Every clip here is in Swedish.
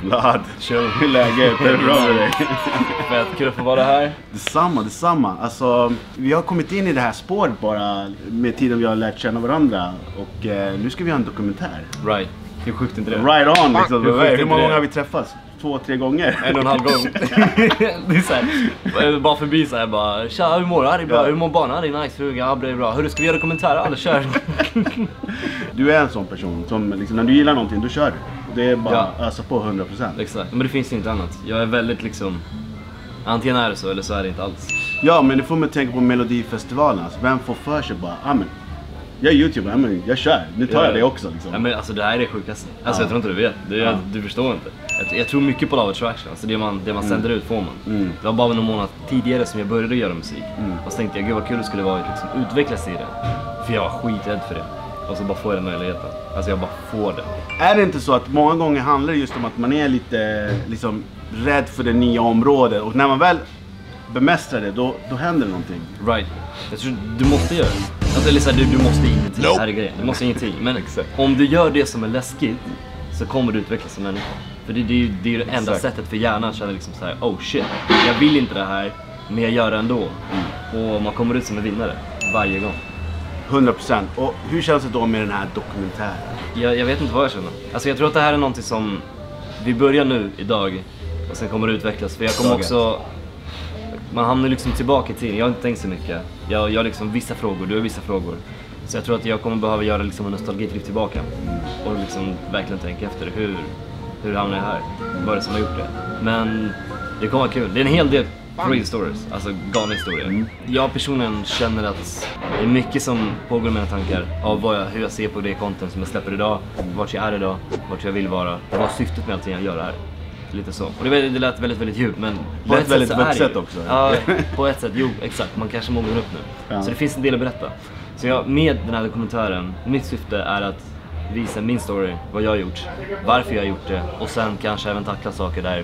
Vlad, hur läget? Är det bra med dig? Fett kul att få vara här. Detsamma. Alltså, vi har kommit in i det här spåret bara med tiden vi har lärt känna varandra. Och nu ska vi ha en dokumentär. Right. Hur sjukt inte det? Right on liksom. Hur många gånger har vi det? träffats? 2-3 gånger? 1,5 gång. Det är såhär, bara förbi såhär bara, tja hur mår du? Det är bra, hur mår barnen? Det är nice, ja det är bra. Hur ska vi göra dokumentärer? Alla kör. Du är en sån person som liksom, när du gillar någonting, då kör du. Det är bara alltså på 100%. Exakt, men det finns inte annat. Jag är väldigt liksom, antingen är det så eller så är det inte alls. Ja, men det får mig att tänka på Melodifestivalen. Alltså, vem får för sig bara, men jag är YouTuber, men jag kör. Nu tar jag det också liksom. Ja, men alltså det här är det sjukaste. Alltså jag tror inte du vet. Du förstår inte. Jag tror mycket på Love Attraction. Alltså det man sänder ut får man. Det var bara någon månad tidigare som jag började göra musik. Och så tänkte jag, gud vad kul det skulle vara att liksom utvecklas i det. För jag var skiträdd för det. Och så bara får jag den möjligheten. Alltså jag bara får det. Är det inte så att många gånger handlar det just om att man är lite liksom rädd för det nya området. Och när man väl bemästrar det, då händer det någonting. Right. Jag tror du måste göra det. Alltså eller så här, du måste ingenting. Det här är grejen. Du måste ingenting. Men om du gör det som är läskigt så kommer du utvecklas som människa. För det är ju det enda sättet för hjärnan att känna liksom så här, oh shit, jag vill inte det här, men jag gör det ändå. Och man kommer ut som en vinnare varje gång. 100%. Och hur känns det då med den här dokumentären? Jag vet inte vad jag känner. Alltså jag tror att det här är någonting som vi börjar nu idag och sen kommer det utvecklas. För jag kommer också, man hamnar liksom tillbaka i tiden. Jag har inte tänkt så mycket. Jag har liksom vissa frågor, du har vissa frågor. Så jag tror att jag kommer behöva göra liksom en nostalgitripp tillbaka. Och liksom verkligen tänka efter hur hamnar jag här? Vad är det som har gjort det? Men det kommer vara kul. Det är en hel del real stories, alltså galna historier. Jag personligen känner att det är mycket som pågår i mina tankar av hur jag ser på det content som jag släpper idag, vart jag är idag, vart jag vill vara, vad syftet med allting jag gör här. Lite så. Och det lät väldigt, väldigt djupt, men på ett väldigt sätt så är vuxet det också. Ja, på ett sätt, jo, exakt. Man kanske mognar upp nu. Ja. Så det finns en del att berätta. Så med den här dokumentären, mitt syfte är att visa min story, vad jag har gjort, varför jag har gjort det, och sen kanske även tackla saker där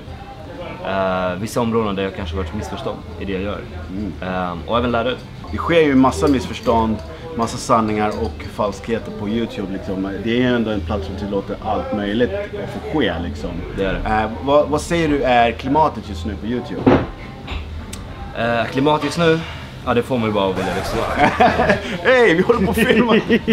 vissa områden där jag kanske varit missförstånd i det jag gör. Och även lära ut. Det sker ju massa missförstånd, massa sanningar och falskheter på YouTube liksom. Det är ändå en plats som tillåter allt möjligt att få ske liksom. Det är det. Vad säger du är klimatet just nu på YouTube? Klimatet just nu? Ja, det får man ju bara vilja lyssna. Hej, vi håller på att filma!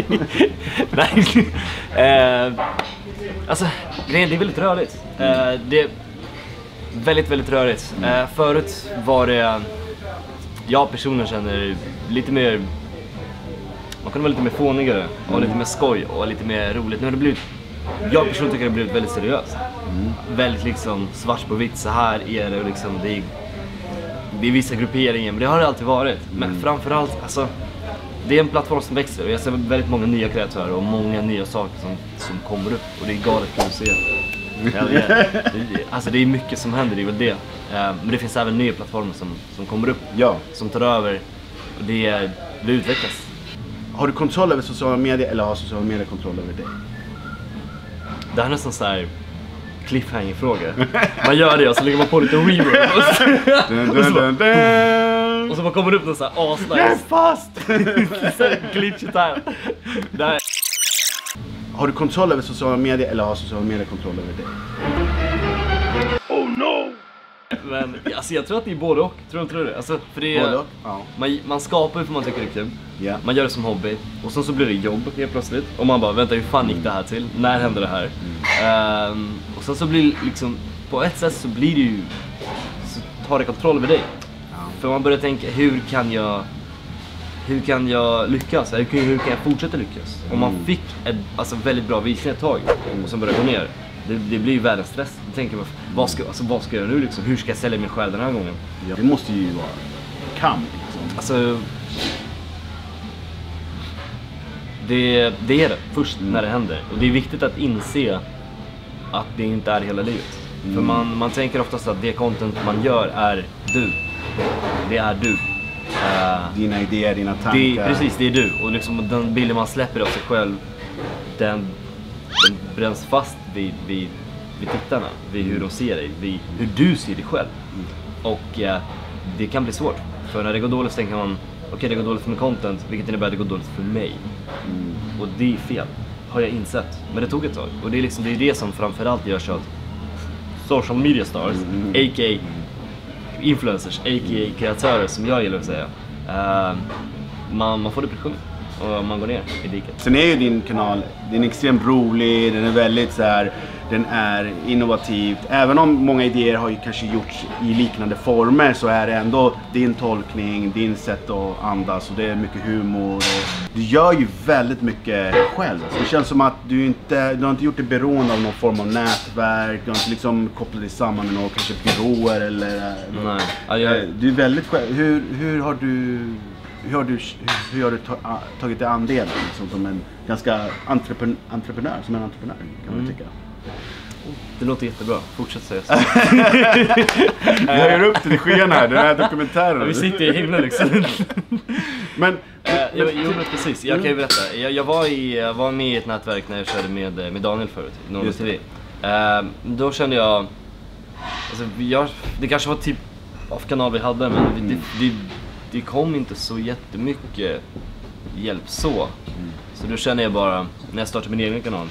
Nej. Alltså, det är väldigt rörigt. Det är väldigt, väldigt rörigt. Förut var det, jag personligen känner lite mer, man kunde vara lite mer fånigare och lite mer skoj och lite mer roligt. Nu har det blivit, jag personligen tycker det har blivit väldigt seriöst. Väldigt liksom svart på vitt, så här är det och liksom det är vissa grupperingar, men det har det alltid varit. Men framförallt, alltså, det är en plattform som växer och jag ser väldigt många nya kreatörer och många nya saker som kommer upp och det är galet kul att se. Alltså det är mycket som händer, det är väl det. Men det finns även nya plattformar som kommer upp, som tar över och det utvecklas. Har du kontroll över sociala medier eller har sociala medier kontroll över dig? Det här är nästan så här cliffhanger-fråga. Man gör det och så lägger man på lite reverb och så man kommer upp någon så här asnice. Jag är fast! Glitchigt här. Har du kontroll över sociala medier eller har sociala medier kontroll över dig? Oh no! Men alltså jag tror att det är både och, tror inte du det? Alltså, för det är, man skapar ju för man tycker det är kul. Man gör det som hobby och sen så blir det jobb helt plötsligt. Och man bara, vänta, hur fan gick det här till? När hände det här? Och sen så blir det liksom, på ett sätt så blir det ju, så tar det kontroll över dig. För man börjar tänka, hur kan jag lyckas? Hur kan jag fortsätta lyckas? Om man fick ett väldigt bra visning ett tag och sen börjar gå ner, det blir ju världens stress. Då tänker man, vad ska jag göra nu liksom? Hur ska jag sälja min själ den här gången? Det måste ju vara kamp liksom. Alltså, det är det först när det händer. Och det är viktigt att inse att det inte är hela livet. För man tänker oftast att det content man gör är du. Det är du. Dina idéer, dina tankar. Precis, det är du. Och liksom den bilden man släpper av sig själv, den bränns fast vid tittarna. Vid hur de ser dig, vid hur du ser dig själv. Och det kan bli svårt. För när det går dåligt så tänker man, okej, det går dåligt för min content, vilket innebär att det går dåligt för mig. Och det är fel, har jag insett. Men det tog ett tag. Och det är det som framförallt gör så att social media stars, a.k.a. influencers, a.k.a. kreatörer som jag gillar att säga. Man får depression och man går ner i diket. Sen är ju din kanal, den är extremt rolig, den är väldigt så här, den är innovativ. Även om många idéer har ju kanske gjorts i liknande former så är det ändå din tolkning, din sätt att andas och det är mycket humor. Och du gör ju väldigt mycket själv. Så det känns som att du har inte gjort det beroende av någon form av nätverk, du har inte liksom kopplat dig samman med några kanske byråer eller... Nej. Du är väldigt själv. Hur har du tagit dig an det liksom, som en ganska entreprenör, kan man tycka? Det låter jättebra, fortsätt säga så. Vi höjer upp till skyarna här, den här dokumentären. Ja, vi sitter i himlen liksom. Men men precis, jag kan ju berätta. Jag var med i ett nätverk när jag körde med Daniel förut, Normal TV. Då kände jag, alltså, det kanske var typ av kanal vi hade, men det kom inte så jättemycket hjälp så. Så då känner jag bara, när jag startar min egen kanal,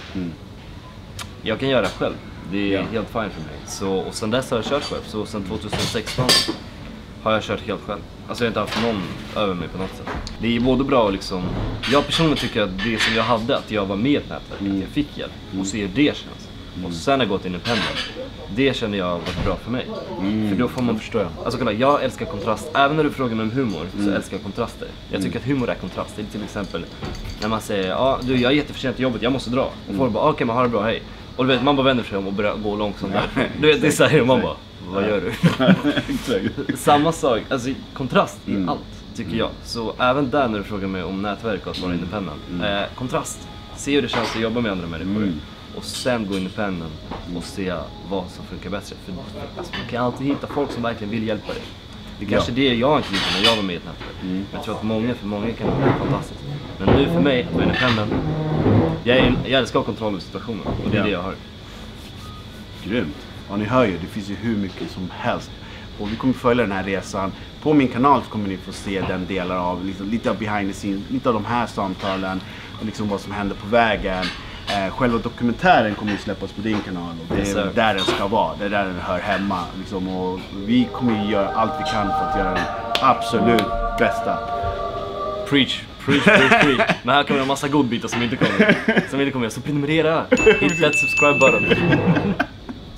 jag kan göra det själv. Det är helt fine för mig. Så, och sen dess har jag kört själv. Så sen 2016 har jag kört helt själv. Alltså jag har inte haft någon över mig på något sätt. Det är både bra och liksom, jag personligen tycker att det som jag hade, att jag var med i ett nätverk, att jag fick hjälp och se hur det känns. Och sen har jag gått independent. Det känner jag var bra för mig. För då får man förstå. Alltså kolla, jag älskar kontrast. Även när du frågar mig om humor så älskar jag kontraster. Jag tycker att humor är kontrast. Det är till exempel när man säger, jag är jätteförsenad till jobbet, jag måste dra. Och folk bara, okej, man har det bra, hej. Och du vet, man bara vänder sig om och börjar gå långsamt därifrån. Du vet, det är så här, och man bara, vad gör du? Samma sak, alltså kontrast i allt, tycker jag. Så även där när du frågar mig om nätverk och att vara independent. Kontrast, se hur det känns att jobba med andra människor. Och sen gå independent och se vad som funkar bättre. För alltså, man kan alltid hitta folk som verkligen vill hjälpa dig. Det är kanske det jag inte gjorde när jag var med i ett nätverk. Men jag tror att för många kan det vara fantastiskt. Men nu för mig, att vara independent, jag älskar att ha kontroll över situationen. Och det är det jag har. Grymt. Ja, ni hör ju, det finns ju hur mycket som helst. Och vi kommer följa den här resan. På min kanal så kommer ni få se den delar av, liksom, lite av behind the scenes, lite av de här samtalen och liksom vad som händer på vägen. Själva dokumentären kommer ju släppas på din kanal och det är där den ska vara, det är där den hör hemma liksom, och vi kommer ju göra allt vi kan för att göra den absolut bästa. Preach. Men här kommer en massa godbitar som inte kommer. Så prenumerera, hit that subscribe button.